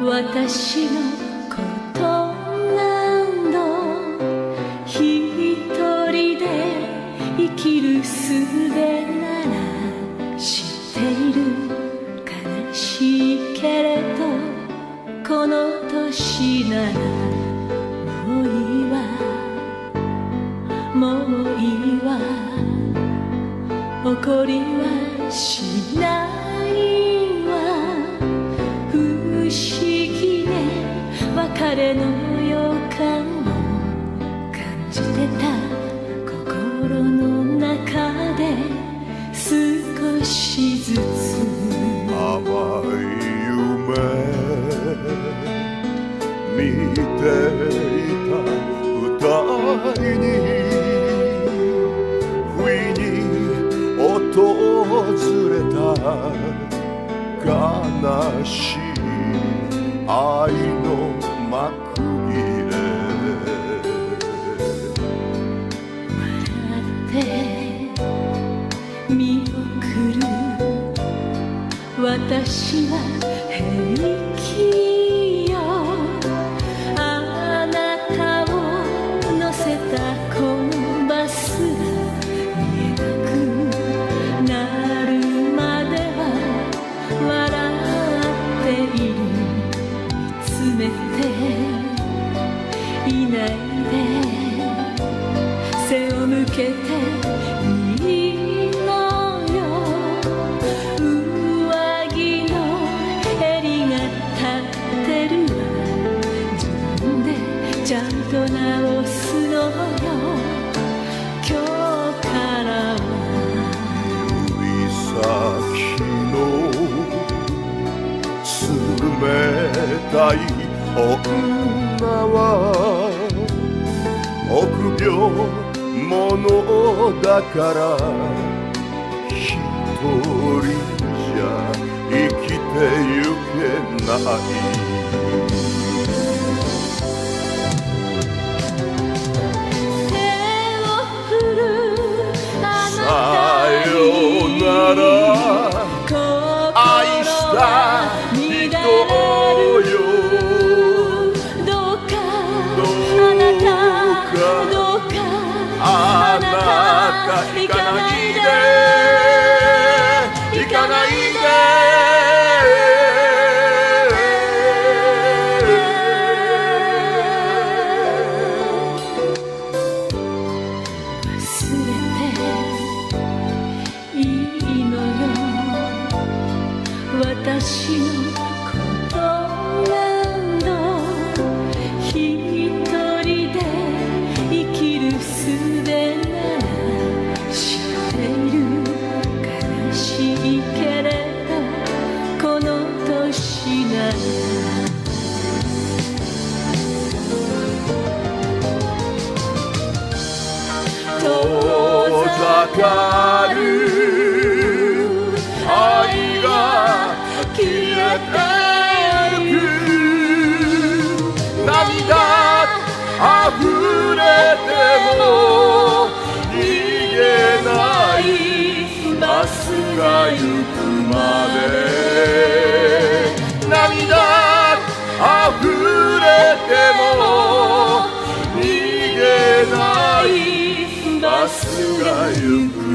私のこと何度一人で生きる術なら知っている、悲しいけれどこの年ならもういいわ、もういいわ、怒りはしないわ、不思議ね別れの予感を感じてた心の中で少しずつ甘い夢見ていた二人に不意に訪れた悲しい愛の幕切れ、 笑って見送る私は平気よ、あなたを乗せたこのバスが見えなくなるまでは笑っている、見つめていないで背を向けていいのよ、上着の襟が立ってるわ、自分でちゃんと直すのよ、今日からは指先の冷たい女は臆病者だから一人じゃ生きてゆけない、 手を振るあなたさよなら愛した人よ、 どうかあなた、どうかあなた行かないで、 行かないで、 忘れていいのよ、私のこと何度一人で生きる術なら知っている、悲しいけれどこの年なら遠ざかる愛が消えてゆく、涙溢れても逃げないバスが行くまで、涙溢れても逃げないバスが行く